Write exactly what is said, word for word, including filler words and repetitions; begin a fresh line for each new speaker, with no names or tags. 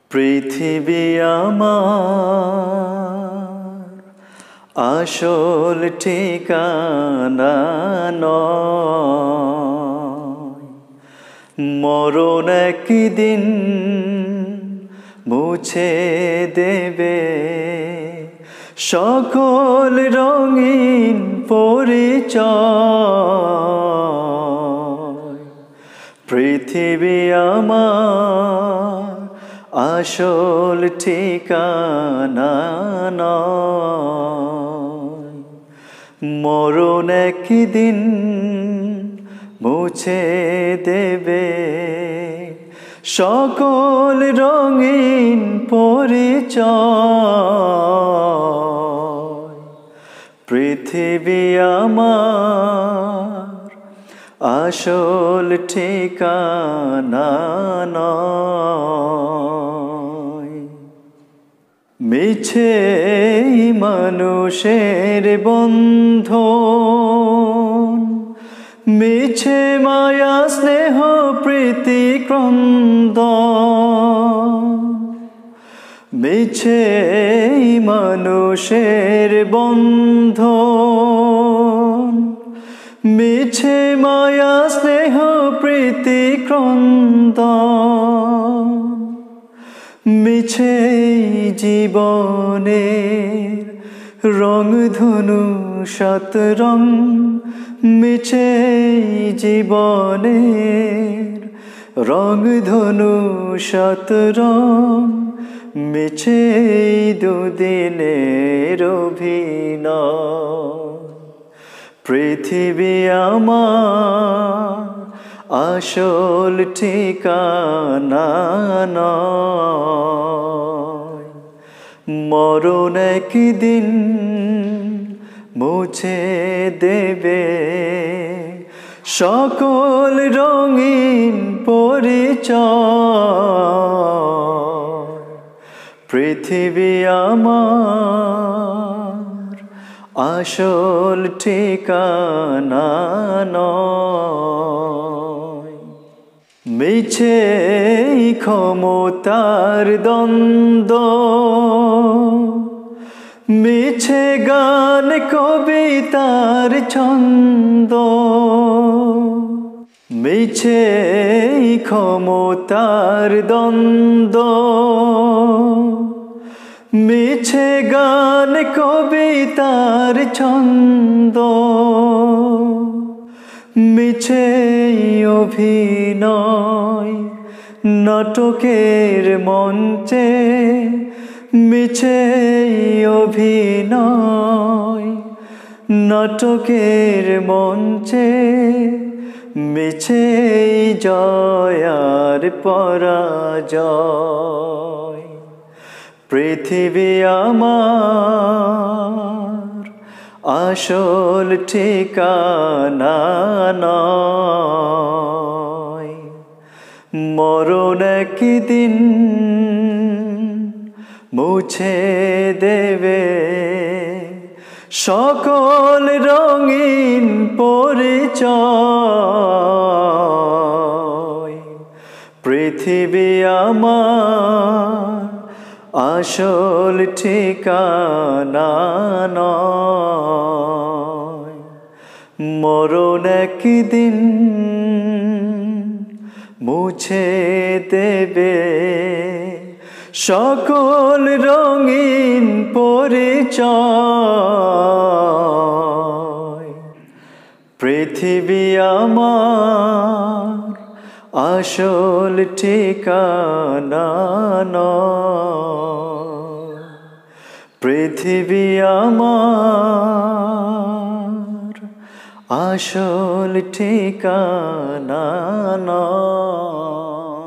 পৃথিবী আমার আসল ঠিকানা নয়, মরণ একদিন মুছে দেবে সকল রঙিন পরিচয়। পৃথিবী আমার আসল ঠিকানা নয়, মরণ একদিন মুছে দেবে সকল রঙিন পরিচয়। পৃথিবী আমার আসল ঠিকানা নয়। মিছে মানুষের বন্ধন, মিছে মায়া স্নেহ প্রীতি ক্রন্দন, মিছে মানুষের বন্ধন, মিছে মায়া স্নেহ প্রীতি ক্রন্দন, মিছে জীবনের রংধনু শতরং, মিছে জীবনের রংধনু শতরং, মিছে দুদিনের অভিনয়। পৃথিবী আমার আসল ঠিকানা নয়, মরণ একদিন মুছে দেবে সকল রঙিন পরিচয়। পৃথিবী আমার আসল ঠিকানা নয়। মিছে ক্ষমতার দ্বন্দ্ব, মিছে গান কবিতার ছন্দ, মিছে ক্ষমতার দ্বন্দ্ব, মিছে গান কবিতার ছন্দ, মিছে অভিনয় নাটকের মঞ্চে, মিছে অভিনয় নাটকের মঞ্চে, মিছে জয় আর পরাজয়। পৃথিবী আমার আসল ঠিকানা নয়, মরণ একদিন মুছে দেবে সকল রঙিন পরিচয়। পৃথিবী আমার আসল ঠিকানা নয়, মরণ একদিন মুছে দেবে সকল রঙিন পরিচয়। পৃথিবী আমার আসল ঠিকানা নয়, পৃথিবী আমার আসল ঠিকানা নয়।